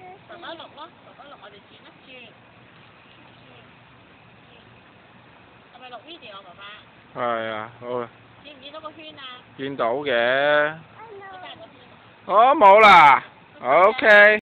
爸爸錄咯，爸爸錄我哋轉一轉，係咪錄 video 啊，爸爸？ 係啊，好啊。 見唔見到個圈啊？ 見到嘅。 我帶個圈。 好冇啦。OK。